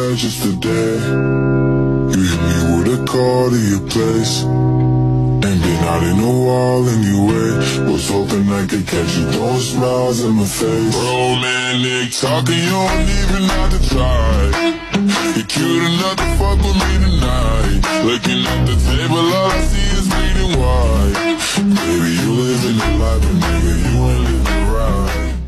there just today. You hit me with a call to your place. Ain't been out in a while anyway. Was hoping I could catch you throwing smiles in my face. Romantic talking, you don't even have to try. You're cute enough to fuck with me tonight. Looking at the table, all I see is bleeding white. Baby, you living the life, but nigga, you ain't living right.